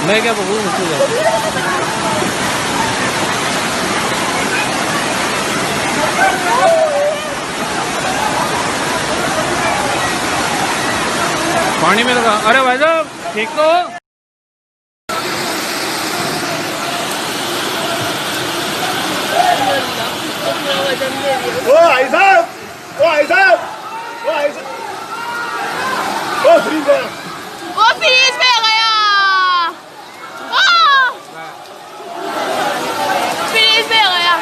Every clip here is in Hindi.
मैं क्या बहुत मुश्किल है। पानी में लगा। अरे भाई साहब ठीक तो ओ भाई साहब, ओ भाई साहब, ओ भाई साहब, ओ फ्रीज में, वो फ्रीज में गया, फ्रीज में गया।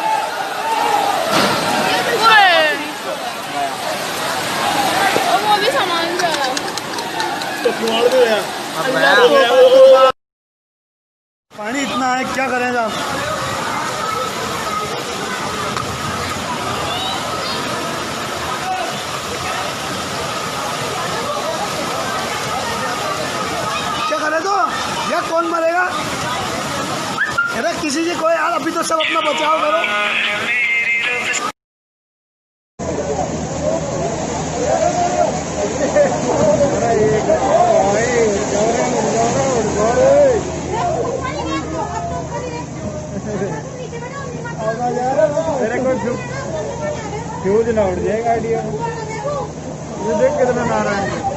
वो भी सामान चला तो किवाड़ में गया। पानी इतना है, क्या करेंगे आप? या कौन मरेगा? अरे किसी से कोई यार, अभी तो सब अपना बचाव करो। फ्यूज ना उड़ जाए गाड़ी, ये देख कितना नारायण है।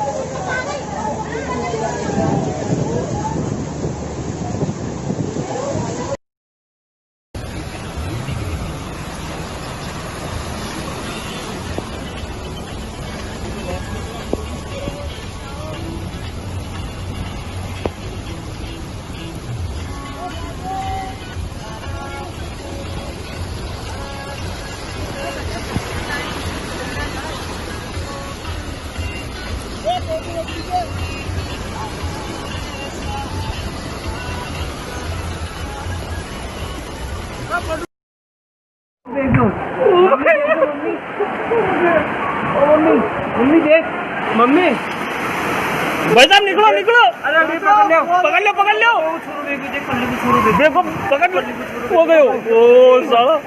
मम्मी देख, मम्मी भाई साहब निकलो निकलो। अरे पकड़ लो पकड़ लो पकड़ लो। देखो पकड़ लो, हो गए ओ साला।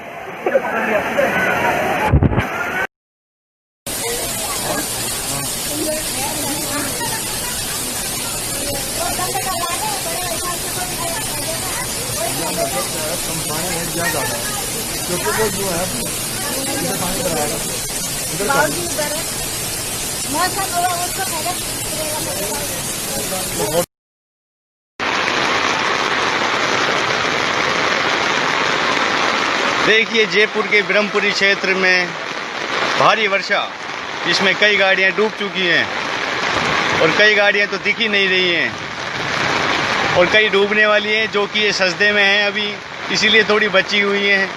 देखिए जयपुर के ब्रह्मपुरी क्षेत्र में भारी वर्षा, इसमें कई गाड़ियां डूब चुकी हैं और कई गाड़ियां तो दिख ही नहीं रही हैं और कई डूबने वाली हैं, जो कि ये सजदे में हैं अभी, इसीलिए थोड़ी बची हुई हैं।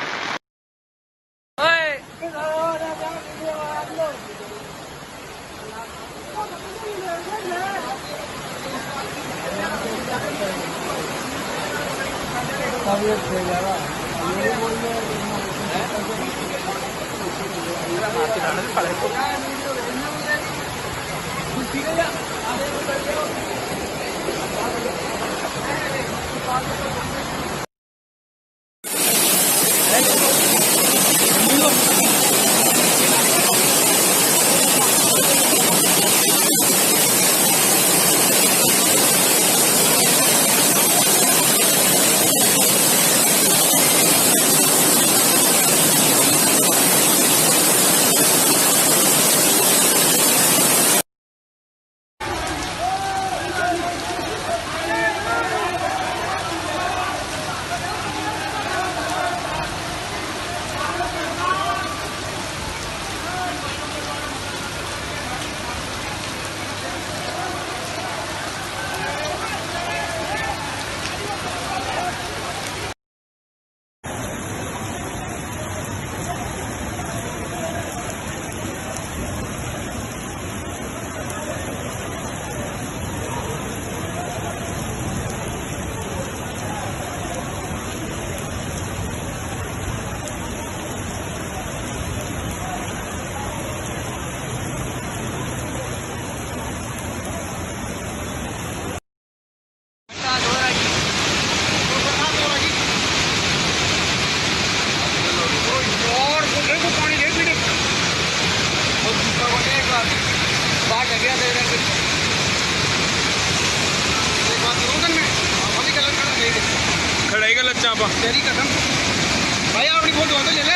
तेरी कसम भाई अपनी फोटो तो ले ले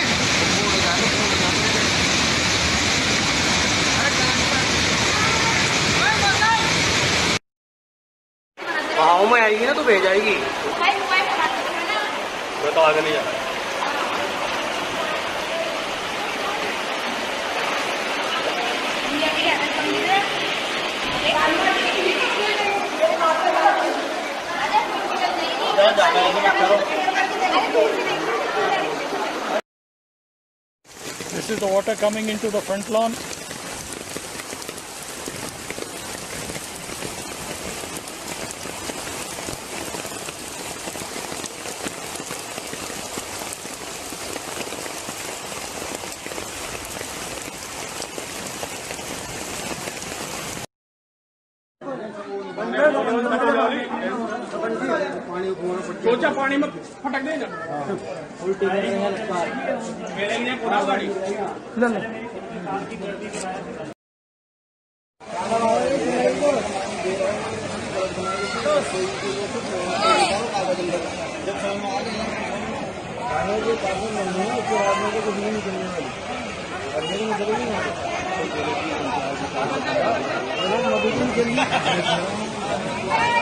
गाँव में आएगी ना तो भेज आएगी तो आगे नहीं जाना This is the water coming into the front lawn. सोचा पानी में फटक देगा उल्टी मेरे पूरा गाड़ी ले